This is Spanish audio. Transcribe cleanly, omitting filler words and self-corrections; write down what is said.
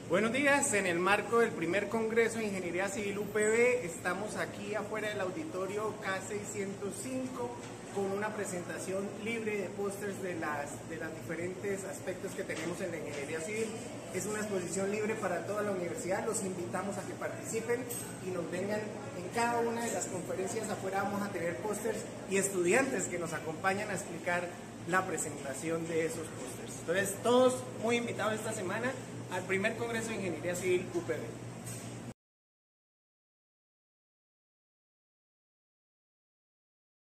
Buenos días, en el marco del primer Congreso de Ingeniería Civil UPB, estamos aquí afuera del auditorio K605 con una presentación libre de pósters de los diferentes aspectos que tenemos en la Ingeniería Civil. Es una exposición libre para toda la universidad, los invitamos a que participen y nos vengan en cada una de las conferencias. Afuera vamos a tener pósters y estudiantes que nos acompañan a explicar la presentación de esos pósters. Entonces, todos muy invitados esta semana al primer Congreso de Ingeniería Civil UPB.